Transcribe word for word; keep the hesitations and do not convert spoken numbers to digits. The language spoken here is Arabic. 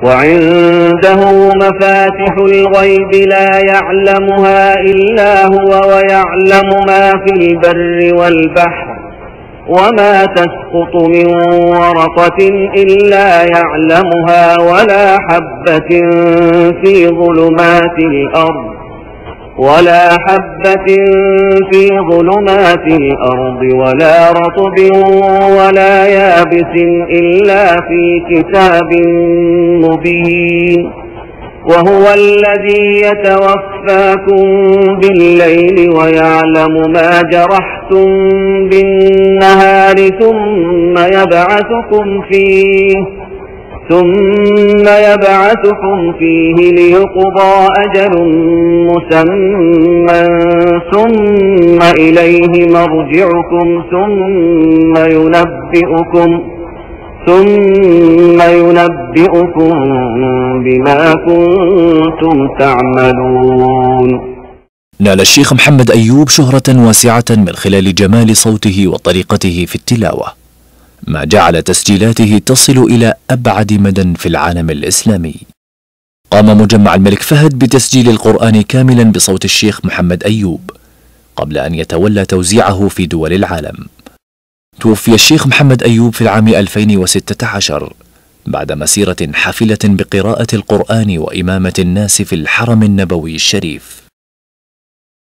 وعنده مفاتح الغيب لا يعلمها إلا هو ويعلم ما في البر والبحر وما تسقط من ورقة إلا يعلمها ولا حبة في ظلمات الأرض ولا حبة في ظلمات الأرض ولا رطب ولا يابس إلا في كتاب مبين. وهو الذي يتوفاكم بالليل ويعلم ما جرحتم بالنهار ثم يبعثكم فيه ثم يبعثكم فيه ليقضى أجل مسمى ثم إليه مرجعكم ثم ينبئكم ثم ينبئكم بما كنتم تعملون. نال الشيخ محمد أيوب شهرة واسعة من خلال جمال صوته وطريقته في التلاوة، ما جعل تسجيلاته تصل إلى أبعد مدى في العالم الإسلامي. قام مجمع الملك فهد بتسجيل القرآن كاملا بصوت الشيخ محمد أيوب قبل أن يتولى توزيعه في دول العالم. توفي الشيخ محمد أيوب في العام ألفين وستة عشر بعد مسيرة حافلة بقراءة القرآن وإمامة الناس في الحرم النبوي الشريف.